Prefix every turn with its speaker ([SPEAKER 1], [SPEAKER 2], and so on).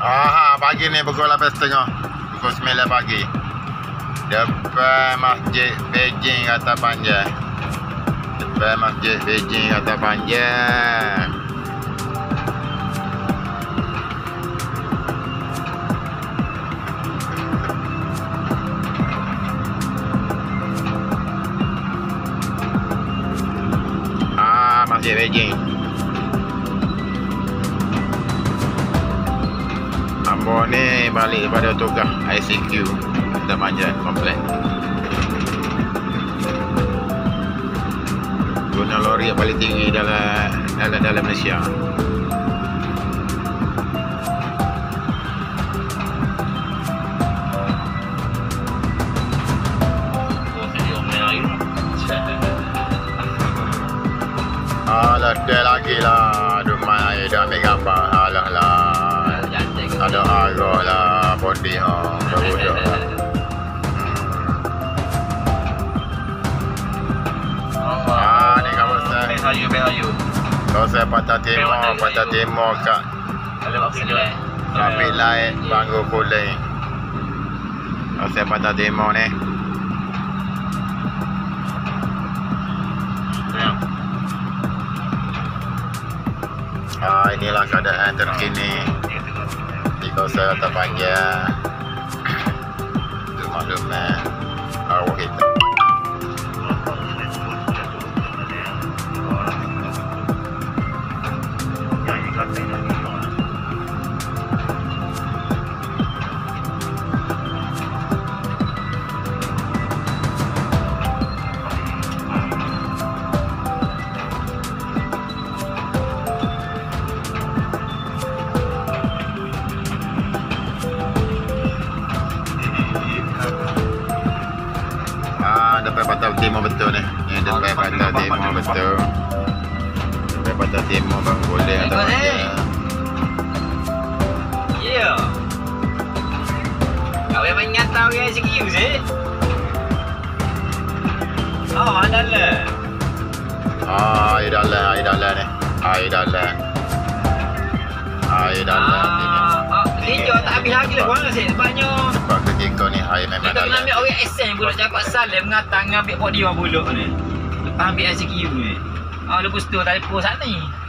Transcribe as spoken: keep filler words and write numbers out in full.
[SPEAKER 1] Aha, pagi ni pukul lapan setengah. Pukul sembilan pagi. Depan Masjid Beijing Kata Panjang. Depan Masjid Beijing Kata Panjang. Ah, Masjid Beijing. Ambo ni balik daripada tugas I C Q Kata Panjang komplek. Guna lori yang paling tinggi dalam dalam, dalam Malaysia. Alah, ada lagi lah. Aduh, main air dah ambil gambar. Alah lah. Ada arah lah. Body oh, budak lah. Ah, ni kawasan
[SPEAKER 2] Behayu, Behayu.
[SPEAKER 1] kawasan Pantai Timur, Pantai Timur kat Trafik Light Bangor Kuling. Kawasan Pantai Timur ni. Ah, inilah keadaan terkini di kawasan Kata Panjang. Itu maklumat arwah kita. Depan Pantai Timur betul ni. Ni depan Pantai Timur betul. Depan Pantai Timur Bang Kuling Kata Panjang.
[SPEAKER 2] Ya. Kau yang menyata orang S Q sih. Oh, ada lah.
[SPEAKER 1] Ah, air dalam, air dalam ni. Air dalam. Air dalam ni.
[SPEAKER 2] Ah, tinjau tak habis lagi lah. Korang sih sebabnya.
[SPEAKER 1] Sebab ketika ni air memang
[SPEAKER 2] Kita kena
[SPEAKER 1] dalam.
[SPEAKER 2] ambil orang S M pula dapat salam mengatang ambil podium pula ni. Lepas ambil S Q ni. Ah, lepas tu telefon sana ni.